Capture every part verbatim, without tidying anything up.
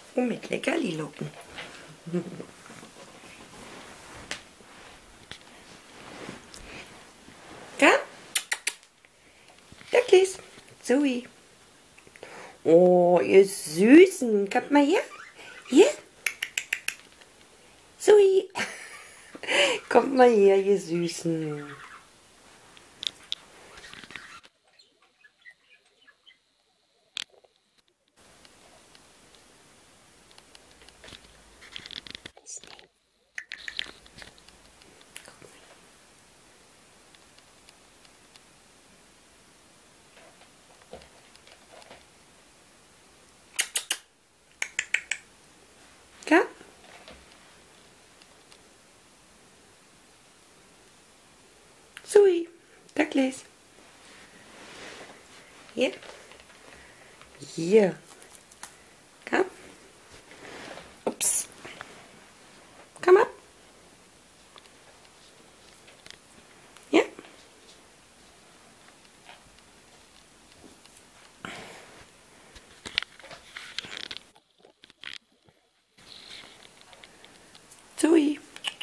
Und mit Leckerli-Locken. Ja? Ducklis. Zoe. Oh, ihr Süßen. Kommt mal her. Hier. Zoe. Kommt mal her, ihr Süßen. Ja? Zoe. Ducklis. Hier. Hier. Komm. Ups. Komm ab. Ja. Zoe.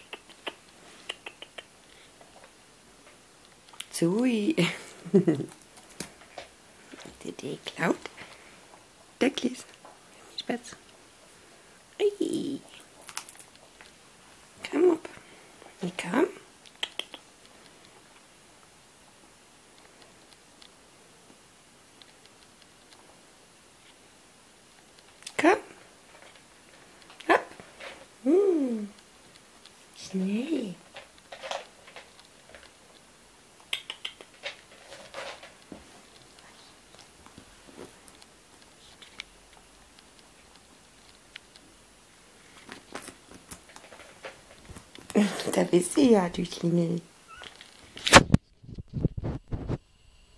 Zoe. Die Idee klaut. Ducklis. Spitz. Ui. Komm ab. Komm. Komm. Hopp. Hm. Schnell. Da bist du ja, du Klingel.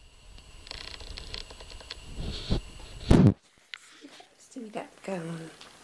Bist du wieder abgehauen?